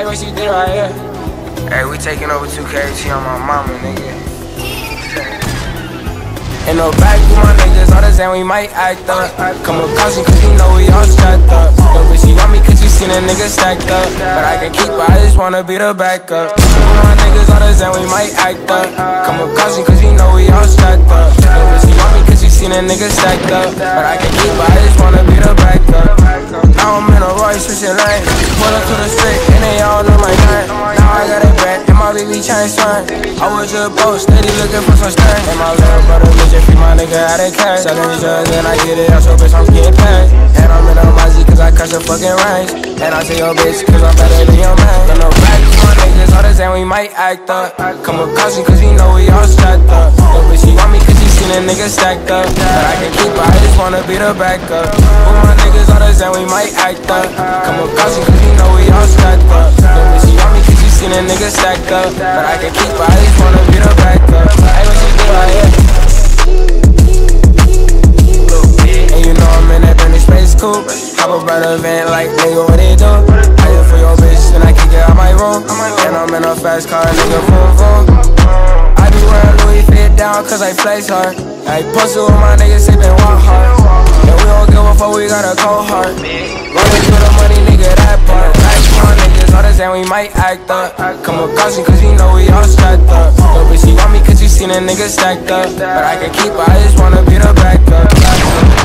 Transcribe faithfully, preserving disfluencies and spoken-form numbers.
Hey, what she did right here? Hey, we taking over two K T on my mama, nigga. Ain't no back to my niggas, all the same we might act up. Kamikaze cause you know we all strapped up. Yo, but she want me cause she seen a nigga stacked up. But I can keep her, I just wanna be the backup. My niggas all the same we might act up. Kamikaze cause you know we all strapped up. Yo, but she want me cause she seen a nigga stacked up. But I can keep her, I just wanna be the backup. Now I'm in a Royce switching lanes. Pull up to the street and they all know my name. Now I got it back and my baby changed swing. I was just post, steady looking for some stain. And my little brother just free my nigga out of cash. Selling drugs and I get it out, so bitch I'm getting paid. And I'm in a Mosey cause I crush the fucking range. And I tell your bitch cause I'm better than your man. Got no back to my niggas, all the same we might act up. Kamikaze cause you know we all strapped up. Yo, but she want me cause she seen a nigga stacked up. But I can keep her, I just wanna be the backup. All my niggas all the same we might act up. Kamikaze cause you know we all strapped up. Yo, but she want me cause she seen a nigga stacked up. But I can keep her, I just wanna be the backup. Hey, what she do right here? Coupe. Hop up by the van like, nigga, what they do? I just for your bitch and I kick it out my room. And I'm in a fast car, nigga, vroom, vroom. I be wearing Louis fit down cause I flex hard. I posted with my niggas, sippin' walk hard. And we don't give a fuck, we got a cold heart. Running through the money, nigga, that part. Back to my niggas, all the same, we might act up. Kamikaze cause you know we all strapped up. Yo, but she want me cause she seen a nigga stacked up. But I can keep her, I just wanna be the backup.